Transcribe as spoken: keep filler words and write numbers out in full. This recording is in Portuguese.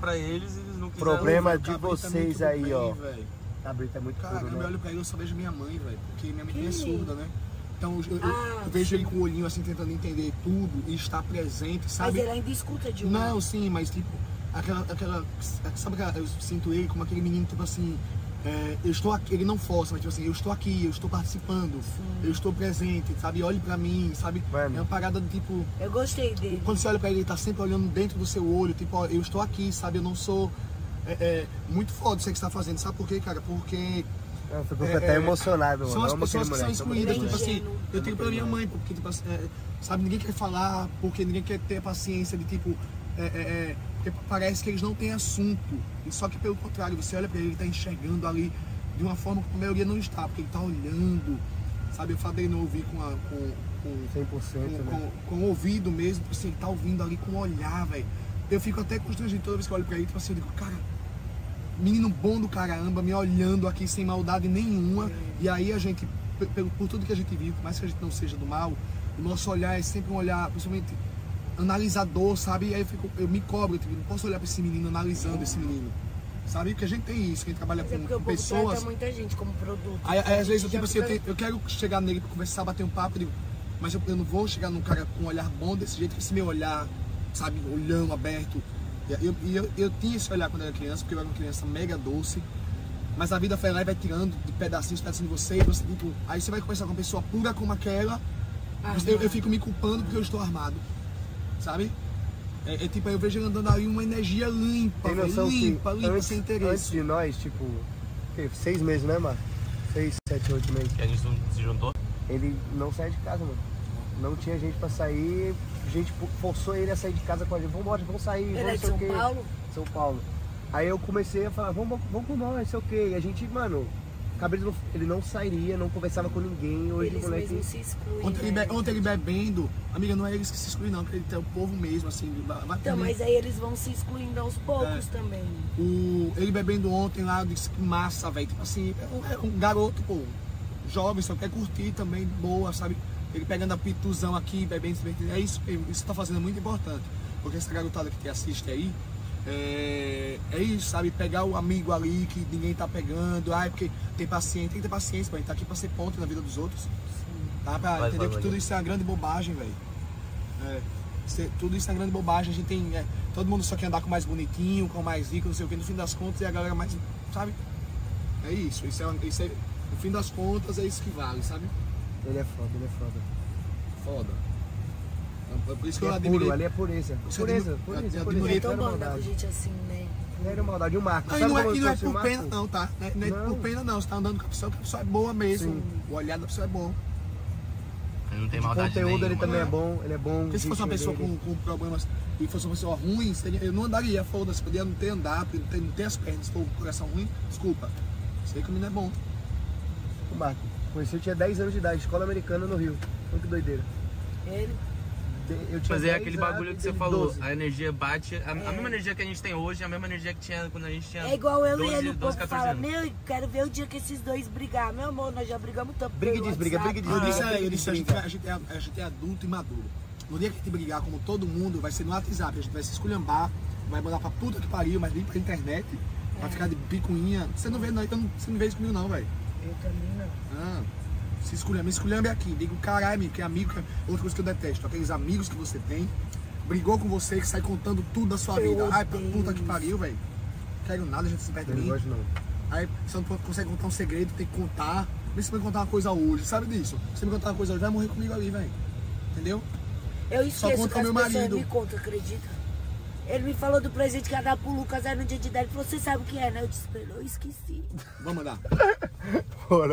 pra eles e eles não quiseram. Problema ver. de vocês aí, bem, ó. Véio. Cabrito é muito Cara, puro, eu né? olho pra ele, eu só vejo minha mãe, velho. Porque minha mãe também é surda, né? Então eu, eu, ah, eu vejo ele com o olhinho assim, tentando entender tudo e estar presente, sabe? Mas ele ainda escuta de um. Não, sim, mas tipo, aquela, aquela, sabe aquela, eu sinto ele como aquele menino, tipo assim, é, eu estou aqui, ele não força, mas tipo assim, eu estou aqui, eu estou participando, sim. Eu estou presente, sabe? Olhe pra mim, sabe? Mano. É uma parada do tipo... Eu gostei dele. Quando você olha pra ele, ele tá sempre olhando dentro do seu olho, tipo, ó, eu estou aqui, sabe? Eu não sou... É, é, muito foda isso que você tá fazendo, sabe por quê, cara? Porque... Eu fico é, até emocionado, mano. São as pessoas que são excluídas, tipo assim, ingênuo. eu tenho pra minha mãe, porque, tipo assim, é, sabe, ninguém quer falar, porque ninguém quer ter paciência de, tipo, é, é, é, parece que eles não têm assunto, e só que pelo contrário, você olha pra ele, ele tá enxergando ali de uma forma que a maioria não está, porque ele tá olhando, sabe, eu falei no ouvir com a... Com, com, cem por cento, com, né? com, com o ouvido mesmo, tipo assim, ele tá ouvindo ali com o olhar, velho. Eu fico até constrangido toda vez que eu olho pra ele, tipo assim, eu digo, cara... Menino bom do caramba, me olhando aqui sem maldade nenhuma. É. E aí a gente, por, por tudo que a gente viu, por mais que a gente não seja do mal, o nosso olhar é sempre um olhar, principalmente analisador, sabe? E aí eu, fico, eu me cobro, eu não posso olhar para esse menino analisando esse menino. Sabe? Porque a gente tem isso, que a gente trabalha Mas com, é com pessoas. Trata muita gente como produto. Aí, aí às vezes eu, tipo assim, fica... eu, tenho, eu quero chegar nele para conversar, bater um papo, eu digo, mas eu, eu não vou chegar num cara com um olhar bom desse jeito, que esse meu olhar, sabe, olhão aberto. E eu, eu, eu tinha esse olhar quando eu era criança, porque eu era uma criança mega doce, mas a vida foi lá e vai tirando de pedacinhos, pedacinhos de você, e você, tipo, aí você vai conversar com uma pessoa pura como aquela, ah, eu, eu fico me culpando porque eu estou armado, sabe? É, é tipo, eu vejo ele andando aí uma energia limpa, Tem noção limpa, que limpa, antes, sem interesse. Antes de nós, tipo, seis meses, né, mano? Seis, sete, oito meses. Que a gente não se juntou? Ele não sai de casa, mano. Não tinha gente pra sair, a gente forçou ele a sair de casa com a gente. Vamos embora, vamos sair, ele vamos é de São quê. Paulo? São Paulo. Aí eu comecei a falar, vamos, vamos com nós, sei o quê. E a gente, mano, Cabrito, ele não sairia, não conversava com ninguém. Hoje eles o moleque... mesmo se excluem. Ontem, né? ele, ontem ele bebendo, amiga, não é eles que se excluem não, porque é o povo mesmo, assim. Vai então, mas aí eles vão se excluindo aos poucos é. também. O, ele bebendo ontem lá, eu disse que massa, velho. Tipo assim, é um, é um garoto, pô, jovem, só quer curtir também, boa, sabe? Ele pegando a pituzão aqui, bebendo, se divertindo. É isso, isso que tá fazendo é muito importante. Porque essa garotada que te assiste aí, é, é isso, sabe? Pegar o amigo ali que ninguém tá pegando. Ah, é porque tem paciência, tem que ter paciência, a gente tá aqui pra ser ponto na vida dos outros. Sim. Tá? Pra vai, entender vai, que vai, tudo vai. Isso é uma grande bobagem, velho. É, tudo isso é uma grande bobagem. A gente tem. É, todo mundo só quer andar com mais bonitinho, com mais rico, não sei o que. No fim das contas, é a galera mais. Sabe? É isso. Isso é, isso é, no fim das contas, é isso que vale, sabe? Ele é foda, ele é foda. Foda. É por isso que ele eu é admirei. puro, ali é pureza. Pureza, pureza, pureza. É tão bom andar com gente assim, né? Não era maldade, o Marco. Não, e não é, e não é por pena não, tá? Não é, não é não. por pena não, você tá andando com a pessoa, que a pessoa é boa mesmo. Sim. O olhar da pessoa é bom. Ele não tem o maldade conteúdo nenhuma, ele também né? é bom, ele é bom. Porque se fosse uma pessoa com, com problemas e fosse uma pessoa ruim, seria, eu não andaria, foda-se, podia não ter andado, não ter, não ter as pernas, se for com coração ruim, desculpa. Sei que o menino é bom. O Marco, conheci, eu tinha dez anos de idade, escola americana no Rio. Olha que doideira. Ele? Eu tinha Mas é aquele anos, bagulho que você falou, doze. a energia bate, a, É. a mesma energia que a gente tem hoje, a mesma energia que tinha quando a gente tinha É igual eu doze, e ele, o doze, povo quatorze fala, anos. meu, quero ver o dia que esses dois brigar. Meu amor, nós já brigamos tanto. Briga pelo diz, briga, WhatsApp. briga Eu diz. disse, Ah, a- eu disse a, gente, brinca. a, gente é, a gente é adulto e maduro. No dia que a gente brigar como todo mundo, vai ser no WhatsApp, a gente vai se esculhambar, vai mandar pra puta que pariu, mas vir pra internet, vai ficar de picuinha. Você não vê, não, então você não vê isso comigo não, velho. Eu também não. Ah, se esculhamba, esculhambe aqui, digo caralho, amigo, que é amigo, que é outra coisa que eu detesto, aqueles amigos que você tem, brigou com você, que sai contando tudo da sua Eu vida. Ai, pra odeio puta que isso. pariu, velho. Quero nada, a gente se perde Eu de não mim. gosto não. Aí você não consegue contar um segredo, tem que contar. Vê se você vai contar uma coisa hoje, sabe disso? Se você me contar uma coisa hoje, vai morrer comigo ali, velho. Entendeu? Eu Só esqueço conta que as meu pessoas marido. me contam, acredita? Ele me falou do presente que ia dar pro Lucas aí no dia de dez. Ele falou, você sabe o que é, né? Eu disse, eu esqueci. Vamos mandar.